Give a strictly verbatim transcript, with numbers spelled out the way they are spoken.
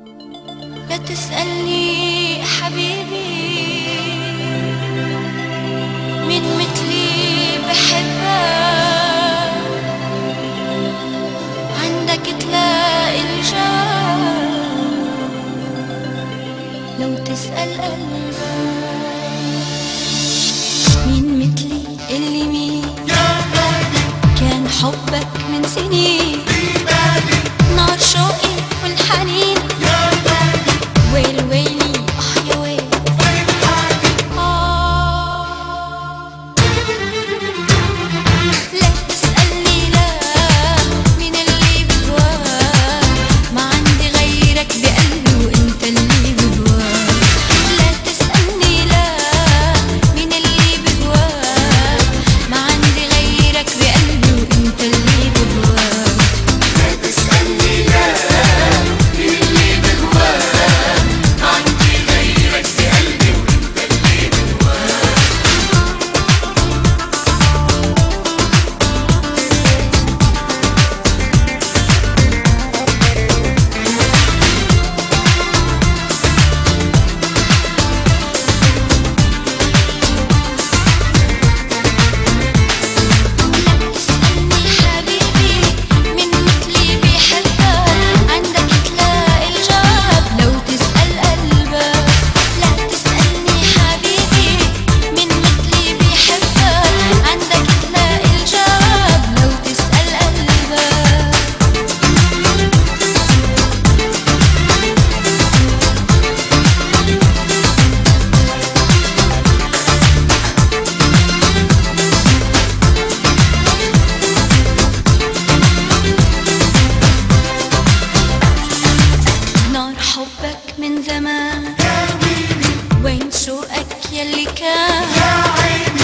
لا تسألني حبيبي مين مثلي بحبك، عندك تلاقي الجواب لو تسأل قلبك. مين مثلي اللي مين كان حبك من سنين، نار شوقي والحنين، ويل ويلي اه يا ويل آه. لا تسألني لا مين اللي بهواك، ما عندي غيرك بقلبي وانت اللي بهواك. لا تسألني لا مين اللي بهواك، ما عندي غيرك بقلبي وانت اللي بهواك. لا تسألني لا مين اللي بهواك، ما عندي غيرك بقلبي وانت اللي بهواك. اسألني حبيبي مين مثلي بيحبك، عندك تلاقي الجواب لو تسأل قلبك. لا تسألني حبيبي مين مثلي بيحبك، عندك تلاقي الجواب لو تسأل قلبك. نار حبك من زمان، وين شوقك يلي كان